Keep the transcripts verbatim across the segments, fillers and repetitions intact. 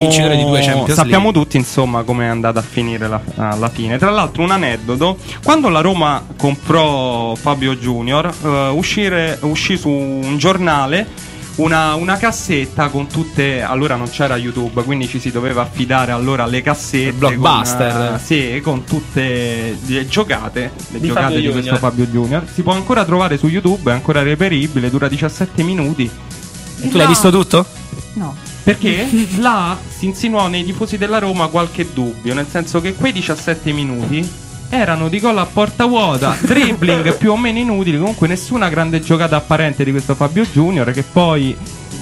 vincitore di due Champions League. Sappiamo tutti insomma come è andata a finire la, alla fine. Tra l'altro un aneddoto: quando la Roma comprò Fabio Junior, uh, uscire, uscì su un giornale Una, una cassetta con tutte. Allora non c'era YouTube, quindi ci si doveva affidare allora alle cassette. Il Blockbuster. Con, uh, sì, con tutte le giocate Le Di giocate Fabio di Junior. questo Fabio Junior. Si può ancora trovare su YouTube, è ancora reperibile, dura diciassette minuti. E tu l'hai visto tutto? No. Perché là si insinuò nei tifosi della Roma qualche dubbio, nel senso che quei diciassette minuti erano di gol a porta vuota, dribbling più o meno inutili, comunque nessuna grande giocata apparente di questo Fabio Junior, che poi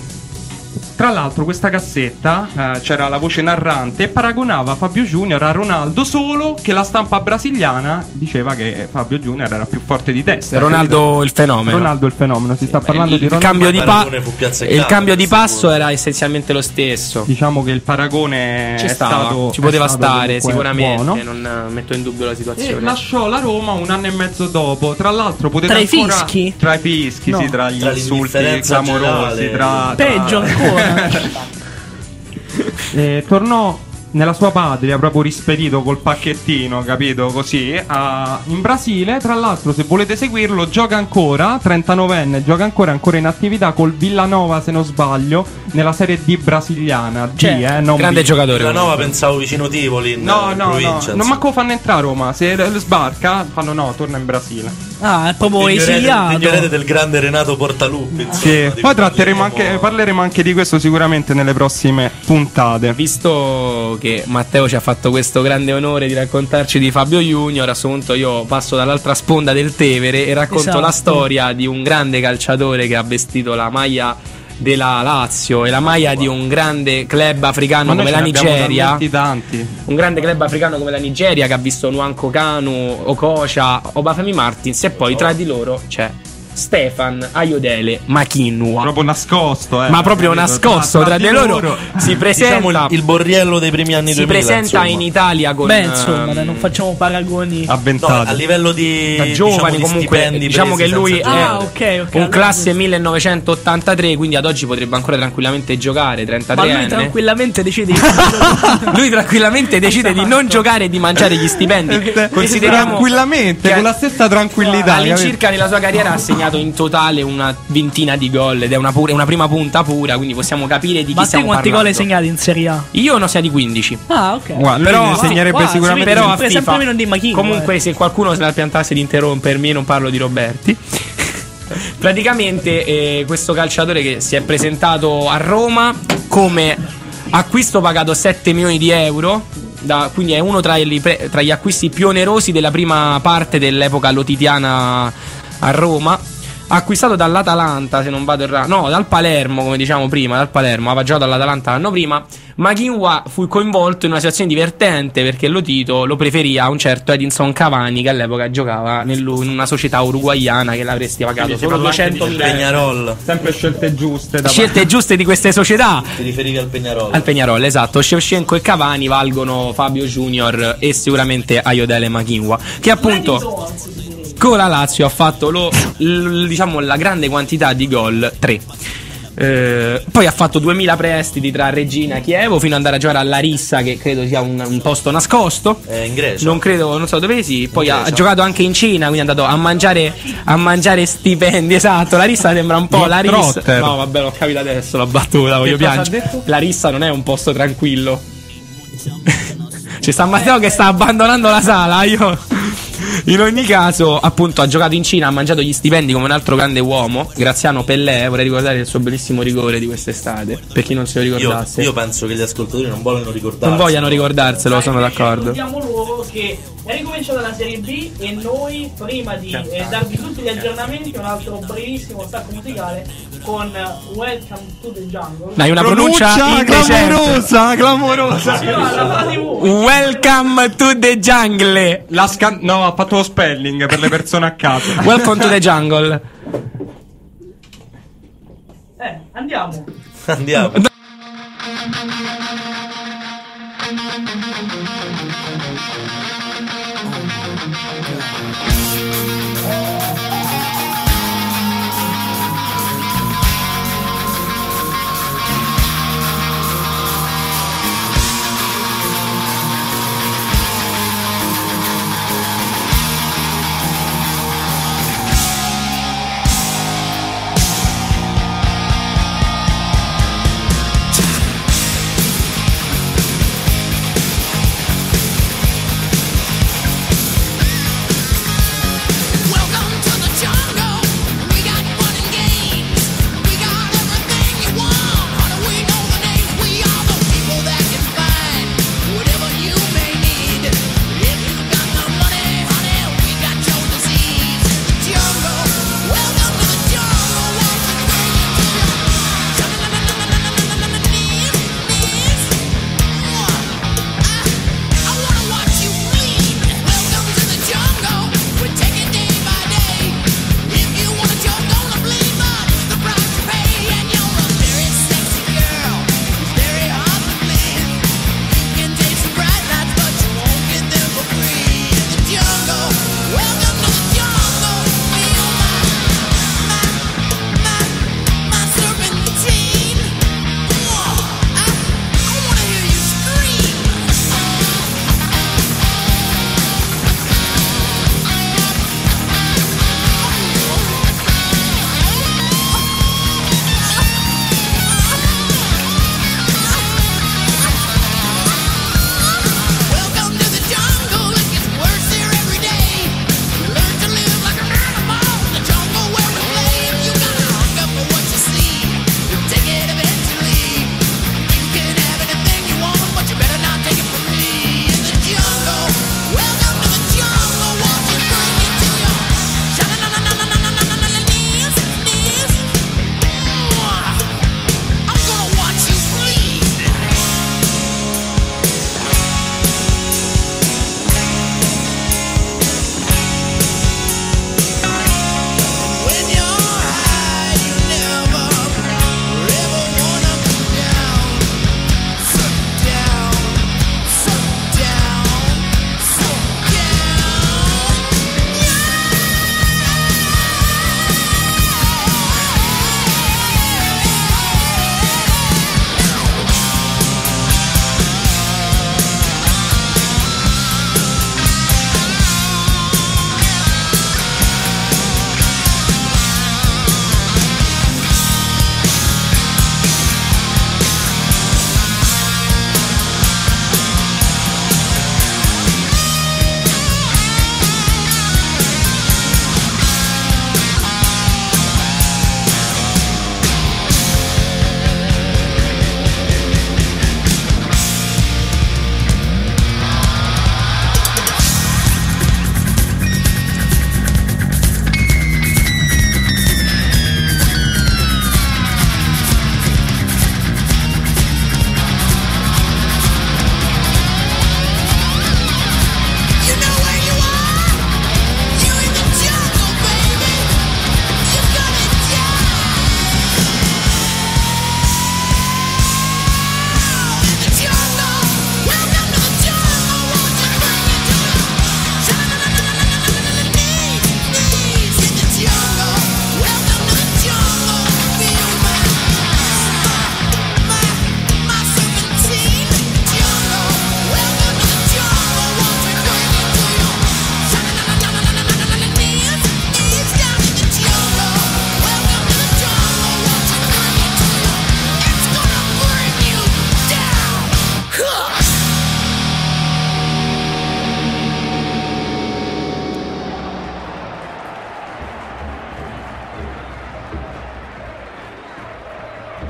tra l'altro questa cassetta eh, c'era la voce narrante e paragonava Fabio Junior a Ronaldo, solo che la stampa brasiliana diceva che Fabio Junior era più forte di testa. Ronaldo il fenomeno. Ronaldo il fenomeno, si sta parlando il, di Ronaldo. Cambio di pa- fu piazzecato, il cambio di passo sicuro. era essenzialmente lo stesso. Diciamo che il paragone Ci è stava, stato, ci poteva è stato stare comunque sicuramente, buono. non eh, metto in dubbio la E situazione. lasciò la Roma un anno e mezzo dopo. Tra l'altro potete Tra i ancora fischi? Tra i fischi, No. sì, tra gli Tra insulti l'indifferenza clamorosi, generale. tra, tra- Peggio ancora. Eh, tornò nella sua patria, proprio rispedito col pacchettino, capito? Così a- in Brasile. Tra l'altro, se volete seguirlo, gioca ancora, trentanovenne, gioca ancora, ancora in attività col Villanova, se non sbaglio, nella Serie D brasiliana. D, Cioè, eh, non Grande B. giocatore. La Nova pensavo vicino Tivoli in No, in no, no, provincia, non manco fanno entrare a Roma. Se sbarca, fanno no, torna in Brasile. Ah, è proprio L'ignorete, esiliato. l'ignorete del grande Renato Portaluppi, insomma, Sì. di Poi cui tratteremo parleremo- anche, parleremo anche di questo sicuramente nelle prossime puntate. Visto che Matteo ci ha fatto questo grande onore di raccontarci di Fabio Junior, a questo punto io passo dall'altra sponda del Tevere e racconto Esatto. la storia di un grande calciatore che ha vestito la maglia della Lazio e la maglia di un grande club africano Ma noi come ce la ne abbiamo Nigeria. talmente tanti. Un grande club africano come la Nigeria che ha visto Nwankwo Kanu, Okocha, Obafemi Martins e poi tra di loro c'è Stefan Ayodele Makinwa. Proprio nascosto, eh. Ma proprio nascosto tra di loro. Si presenta, Diciamo il, il borriello dei primi anni si duemila, presenta insomma. in Italia con Beh, insomma, ehm, dai, non facciamo paragoni. No, a Avventati. livello di da giovani, diciamo, di comunque stipendi diciamo che presi lui senza è Ah, giocare. ok, ok. un allora classe giusto. millenovecentottantantre, quindi ad oggi potrebbe ancora tranquillamente giocare, Ma lui trentatré anni. tranquillamente decide di Lui tranquillamente decide di non giocare e di mangiare gli stipendi. Consideriamo tranquillamente, che con la stessa tranquillità. all'incirca nella sua carriera ha segnato in totale una ventina di gol ed è una, pure, una prima punta pura, quindi possiamo capire di chi Ma te stiamo quanti gol hai parlando. segnati in Serie A? Io ne ho segnati quindici. Ah, ok. Guarda, Però- lui ne segnerebbe guarda, sicuramente. si vede Però a sempre- sempre FIFA, meno di Machin, comunque eh. se qualcuno se la piantasse di interrompermi, non parlo di Roberti. Praticamente eh, questo calciatore che si è presentato a Roma come acquisto pagato sette milioni di euro, da- quindi è uno tra, i pre- tra gli acquisti più onerosi della prima parte dell'epoca lotitiana a Roma. Acquistato dall'Atalanta, se non vado errato, no, dal Palermo, come diciamo prima, dal Palermo, aveva giocato all'Atalanta l'anno prima. Makinwa fu coinvolto in una situazione divertente perché Lotito lo preferì a un certo Edinson Cavani che all'epoca giocava nel- in una società uruguaiana che l'avresti pagato Quindi si solo parla anche di duecentomila euro. Peñarol. Sempre scelte giuste. Da Scelte giuste di queste società. Ti riferivi al Peñarol? Al Peñarol, esatto. Shevchenko e Cavani valgono Fabio Junior e sicuramente Ayodele Makinwa, che appunto con la Lazio ha fatto lo, l- diciamo la grande quantità di gol, tre. Eh, poi ha fatto duemila prestiti tra Regina e Chievo fino ad andare a giocare a Larissa, che credo sia un, un posto nascosto. Eh, in Grecia. Non credo, non so dove sì. Poi In ha, Grecia. ha giocato anche in Cina, quindi è andato a mangiare a mangiare stipendi. Esatto, Larissa sembra un po' Larissa. Globetrotter. No, vabbè, l'ho capito adesso la battuta, voglio cosa ha piangere. detto? Larissa non è un posto tranquillo. Ci sta Matteo che sta abbandonando la sala. Io. In ogni caso, appunto, ha giocato in Cina, ha mangiato gli stipendi come un altro grande uomo. Graziano Pellè, vorrei ricordare il suo bellissimo rigore di quest'estate. Per chi non se lo Io, ricordasse, io penso che gli ascoltatori non vogliono ricordarselo. non vogliano ricordarselo, sono d'accordo. Ricordiamo loro che è ricominciata la Serie B e noi, prima di eh, darvi tutti gli aggiornamenti, un altro brevissimo stacco musicale con eh, Welcome to the Jungle. Dai, una pronuncia, indecente. clamorosa, clamorosa. Sì, no, la fate voi. Welcome to the jungle. La scan- no, ha fatto lo spelling per le persone a casa. Welcome to the jungle. Eh, andiamo. Andiamo.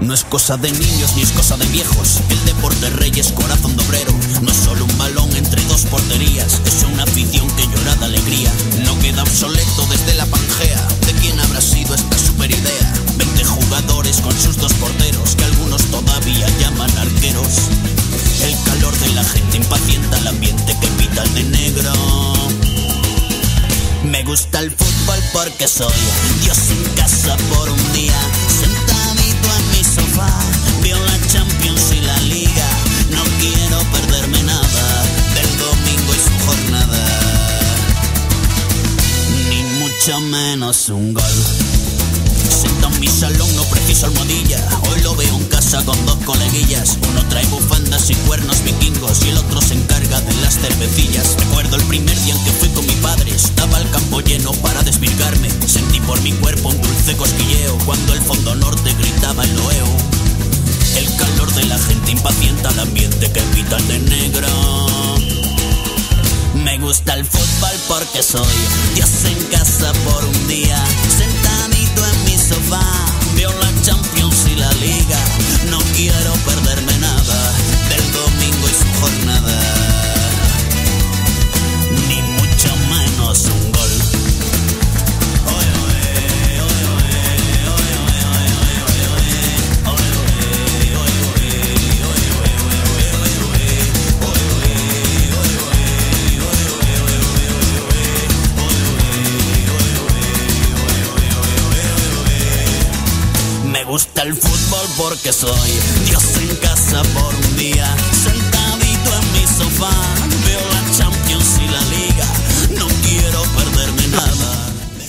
No es cosa de niños ni es cosa de viejos. El deporte rey es corazón de obrero. No es solo un balón entre dos porterías, es una afición que llora de alegría. No queda obsoleto desde la Pangea. ¿De quién habrá sido esta super idea? veinte jugadores con sus dos porteros, que algunos todavía llaman arqueros. El calor de la gente impacienta el ambiente que pita el de negro. Me gusta el fútbol porque soy Dios en casa por un día. Sentadito en mi sofá, veo la Champions y la Liga. No quiero perderme nada del domingo y su jornada, ni mucho menos un gol. Sentado en mi salón, no preciso almohadilla. Hoy lo veo en casa con dos coleguillas. Uno trae bufandas y cuernos vikingos y el otro se encarga de las cervecillas. Recuerdo el primer día en que fui con mi padre. Estaba el campo lleno para desvirgarme. Sentí por mi cuerpo un dulce cosquilleo cuando el fondo norte gritaba el loeo. El calor de la gente impacienta el ambiente que pita el de negro. Me gusta el fútbol porque soy Dios en casa por un día. Sentadito en mi sofá, veo la Champions y la Liga. No quiero perderme nada del domingo y su jornada, ni mucho menos un gol. Me gusta el fútbol porque soy Dios en casa por un día. Sentadito en mi sofá, veo la Champions y la Liga. No quiero perderme nada.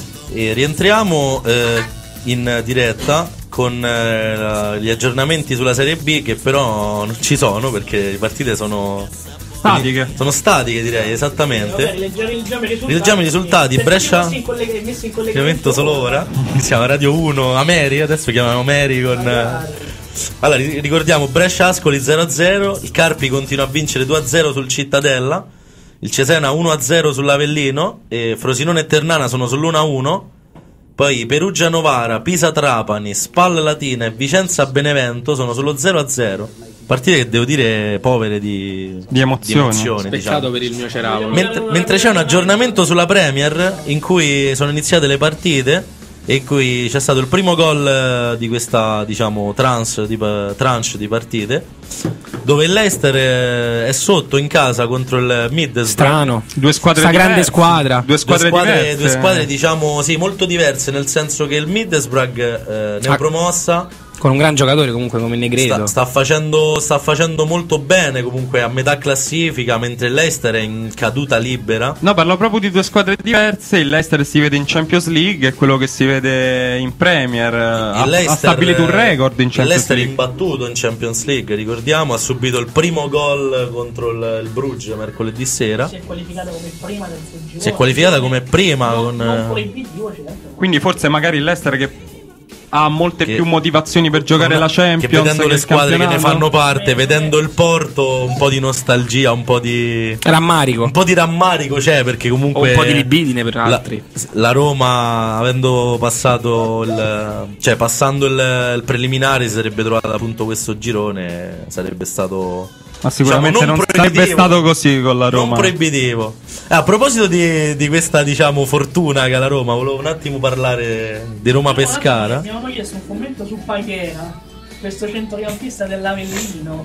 E rientriamo eh, in diretta con eh, gli aggiornamenti sulla Serie B, che però non ci sono perché le partite sono Statiche. Sono statiche, direi, esattamente. Vabbè, leggiamo, leggiamo i risultati. Leggiamo i risultati. Brescia, messi in collega- messi in collegamento collegamento solo ora. Siamo a Radio uno Ameri, adesso chiamiamo Ameri con... Magari. Allora, ri- ricordiamo Brescia Ascoli zero a zero, il Carpi continua a vincere due a zero sul Cittadella, il Cesena uno a zero sull'Avellino, e Frosinone e Ternana sono sull'uno a uno. Poi Perugia Novara, Pisa Trapani, Spal Latina e Vicenza Benevento sono sullo zero a zero. Partite che devo dire povere di, Di emozioni. Peccato diciamo. per il mio Ceravolo. Mentre, mentre c'è un aggiornamento sulla Premier in cui sono iniziate le partite e in cui c'è stato il primo gol eh, di questa, diciamo, trans di, pa- tranche di partite, dove il Leicester eh, è sotto in casa contro il Middlesbrough. Strano. Due squadre Sta grande diverse. squadra. Due squadre, due squadre, diverse. due squadre, diciamo, sì, molto diverse, nel senso che il Middlesbrough eh, neopromossa Con un gran giocatore comunque come Negredo. sta, sta facendo sta facendo molto bene, comunque a metà classifica, mentre il Leicester è in caduta libera. No, parlo proprio di due squadre diverse. Il Leicester si vede in Champions League e quello che si vede in Premier. Ha, Il Leicester, ha stabilito un record in il Champions Leicester è League. imbattuto in Champions League, ricordiamo, ha subito il primo gol contro il, il Bruges mercoledì sera. Si è qualificata come prima del suo girone. Si è qualificata come prima non, con non proibitivo, c'è dentro. Quindi forse magari il Leicester che ha molte Che- più motivazioni per giocare la Champions, che vedendo che le il squadre che ne campionato. fanno parte, vedendo il Porto, un po' di nostalgia, un po' di Rammarico. un po' di rammarico c'è, perché O comunque un po' di libidine per la, altri. la Roma, avendo passato il, cioè passando il, il preliminare, si sarebbe trovata appunto questo girone, sarebbe stato, Ma sicuramente diciamo, non proibitivo. sarebbe stato così con la Roma. Non proibitivo. Eh, a proposito di, di questa, diciamo, fortuna che ha la Roma, volevo un attimo parlare di Roma Pescara. Abbiamo chiesto un commento su Paghera, questo centrocampista dell'Avellino,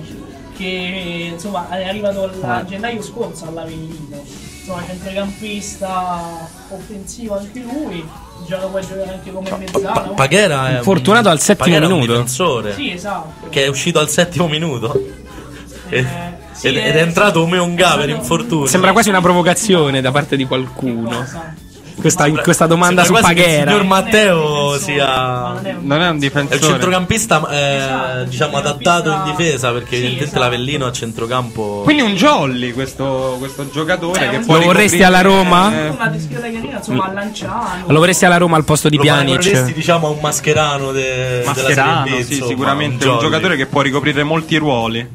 che insomma è arrivato al- a gennaio scorso all'Avellino. Insomma, centrocampista offensivo anche lui, gioca, può giocare anche come mezzala. Pa- Paghera è un- Fortunato al settimo Paghera è un minuto. difensore Sì, esatto. che è uscito al settimo minuto. Eh, Ed, sì, ed è- è entrato come un ga per è stato- infortunio. Sembra quasi una provocazione da parte di qualcuno. Cosa? Questa, questa domanda su Sembra quasi che il Paghera. signor Matteo Non è un difensore, sia ma non è un- Non è un è il difensore. centrocampista eh, Esatto, diciamo centrocampista- adattato in difesa, perché Sì, evidentemente esatto. l'Avellino a centrocampo. Quindi un jolly questo, questo giocatore Eh, che lo può vorresti ricoprire- alla Roma? eh, una discreta carriera, insomma, a Lanciano. Lo vorresti alla Roma al posto di Lo paragoneresti, Pjanic? diciamo, a un Mascherano de- Mascherano, della Serie B, sì, insomma, sicuramente un jolly. giocatore che può ricoprire molti ruoli.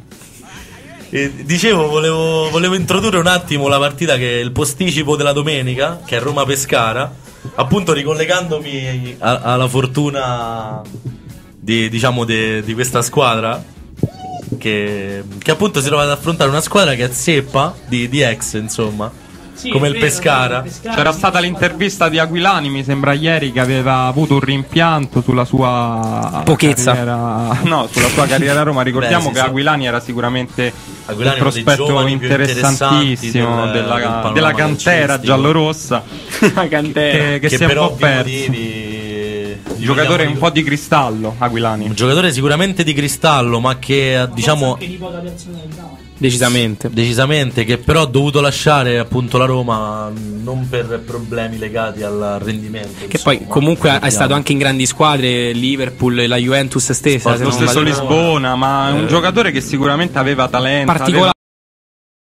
E dicevo, volevo, volevo introdurre un attimo la partita, che è il posticipo della domenica, che è Roma Pescara, appunto ricollegandomi a- alla fortuna di, diciamo de, di questa squadra che, che appunto si trova ad affrontare una squadra che è zeppa di, di ex, insomma, Sì, come è il vero, Pescara. il Pescara. C'era stata l'intervista di Aquilani, mi sembra ieri, che aveva avuto un rimpianto sulla sua Pochezza. carriera, no, sulla sua carriera a Roma. Ricordiamo Beh, sì, che sì. Aquilani era sicuramente Aquilani un è uno dei prospetto giovani più interessantissimo interessanti del- della, del panorama della cantera calcistico. giallorossa, La cantera. che, che Che si è per un po' ovvi perso. motivi gli Giocatore vogliamo un po' di cristallo, Aquilani. Un giocatore sicuramente di cristallo, ma che Forse diciamo anche di poca personalità. Decisamente. decisamente che però ha dovuto lasciare appunto la Roma non per problemi legati al rendimento. Che poi insomma. comunque è Sappiamo. stato anche in grandi squadre, Liverpool e la Juventus stessa. se Lo non stesso vado- Lisbona, ma è un Eh. giocatore che sicuramente aveva talento, Particolare.